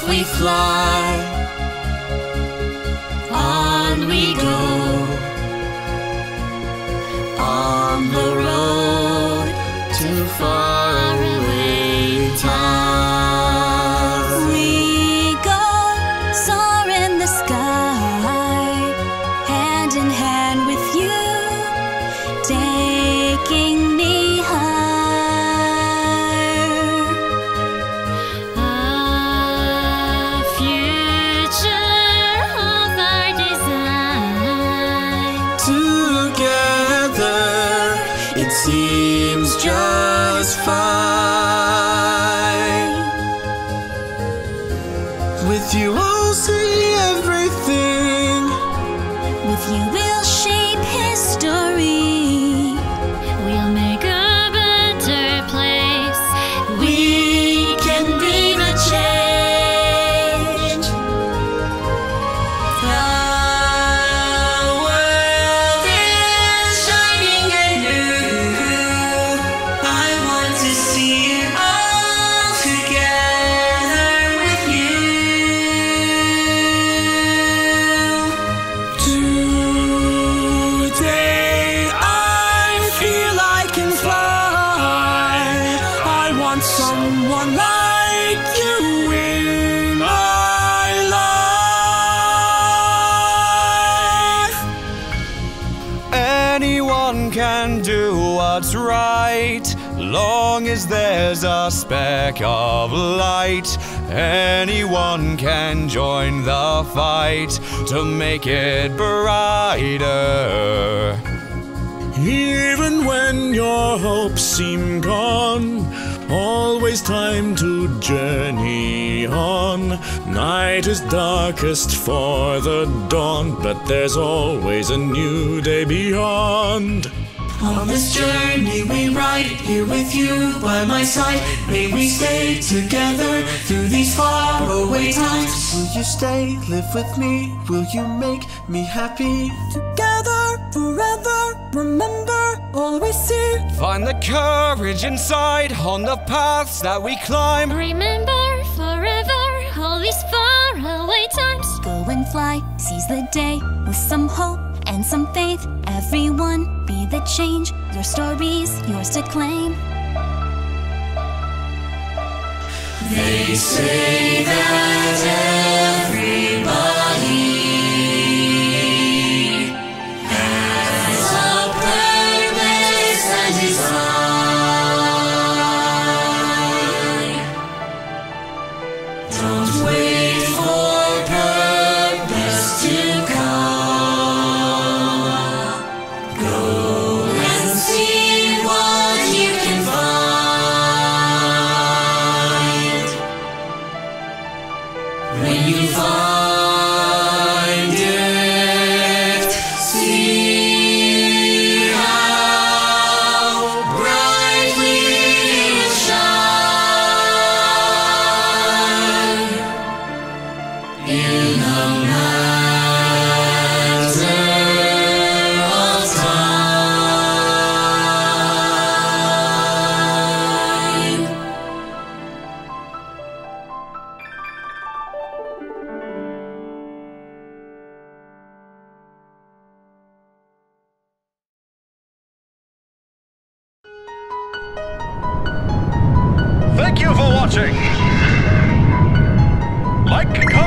we fly, on we go, on the road to faraway towns. We go, soar in the sky, hand in hand with you, taking me higher. A future of our design. Together, it seems just fine. With you, I'll see everything. With you we'll shape history. We'll make a better place. We can be the change. The world is shining and new. I want to see it all together with you. Today I feel I can fly. I want someone like you in my life. Anyone can do what's right, long as there's a speck of light. Anyone can join the fight to make it brighter. Even when your hopes seem gone, always time to journey on. Night is darkest for the dawn, but there's always a new day beyond. On this journey we ride, here with you by my side. May we stay together through these faraway times. Will you stay, live with me? Will you make me happy? Together, forever, remember, always see. Find the courage inside on the paths that we climb. Remember forever all these faraway times. Go and fly, seize the day with some hope and some faith. Everyone be the change, your story's yours to claim. They say that everybody has a purpose and design. Don't wait for purpose to come. Go and see what you can find. When you find it, see how brightly it shines in a matter of time. Thank you for watching. Like, comment,